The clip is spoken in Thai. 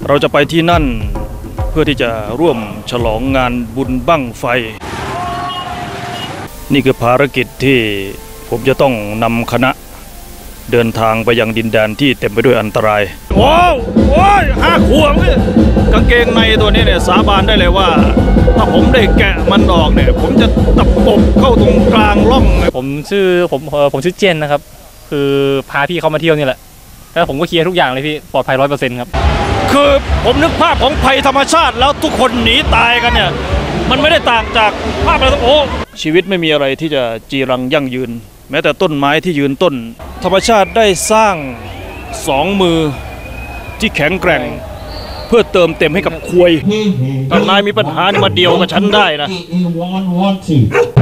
เราจะไปที่นั่นเพื่อที่จะร่วมฉลองงานบุญบั้งไฟนี่คือภารกิจที่ผมจะต้องนำคณะเดินทางไปยังดินแดนที่เต็มไปด้วยอันตรายโอ้ย5 ขวบกางเกงในตัวนี้เนี่ยสาบานได้เลยว่าถ้าผมได้แกะมันออกเนี่ยผมจะตะปบเข้าตรงกลางร่องผมชื่อเจนนะครับคือพาพี่เขามาเที่ยวนี่แหละแล้วผมก็เคลียร์ทุกอย่างเลยพี่ปลอดภัย 100% ครับคือผมนึกภาพของภัยธรรมชาติแล้วทุกคนหนีตายกันเนี่ยมันไม่ได้ต่างจากภาพอะไรทั้งชีวิตไม่มีอะไรที่จะจีรังยั่งยืนแม้แต่ต้นไม้ที่ยืนต้นธรรมชาติได้สร้าง2 มือที่แข็งแกร่งเพื่อเติมเต็มให้กับควยถ้านายมีปัญหานี่มาเดียวกับฉันได้นะ